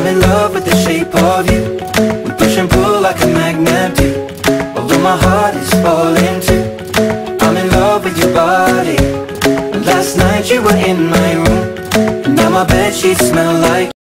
I'm in love with the shape of you. We push and pull like a magnet do. Although my heart is falling too, I'm in love with your body. Last night you were in my room, and now my bedsheets smell like